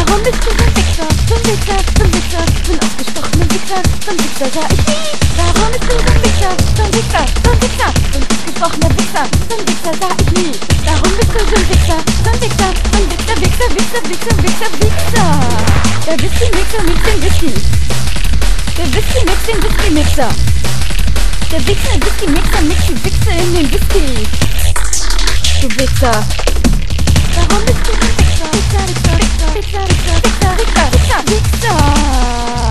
Warum bist du so ein Wichser? So ein Wichser, so ein Wichser, so ein ausgesprochener Wichser, so ein Wichser sah ich nie. Warum bist du so ein Wichser? So ein Wichser, so ein Wichser, so ein ausgesprochener Wichser, so ein Wichser sah ich nie. Warum bist du so ein Wichser? So ein Wichser, so ein Wichser, Wichser, Wichser, Wichser, Wichser, Wichser. Der Whisky-Mixer mixt den Whisky. Der Whisky mixt den Whisky-Mixer. Der Whisky-Mixer mixt die Wichse in den Whisky. Du Wichser. Warum bist du ein Wichser? Wichser, Wichser, Wichser, Wichser, Wichser, Wichser, Wichser, Wichser.